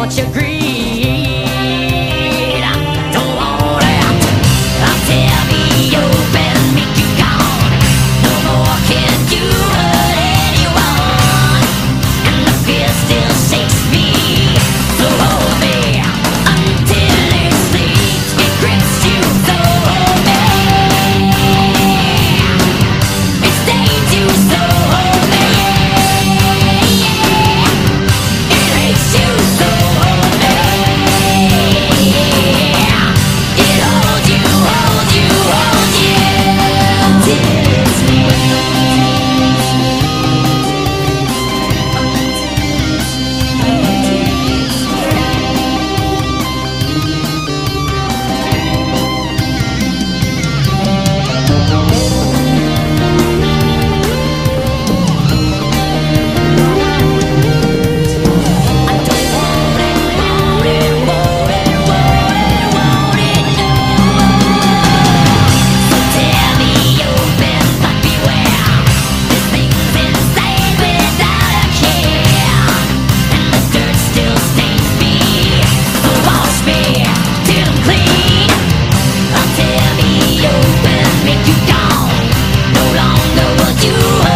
want your greed. Don't want it. I'll tear me open, make you gone. No more can do what anyone. And the fear still shakes me. So hold me until it sleeps. It grips you. So hold me. It stains you. So hold me. It hates you. So hold me. It holds you, holds you, holds you till it you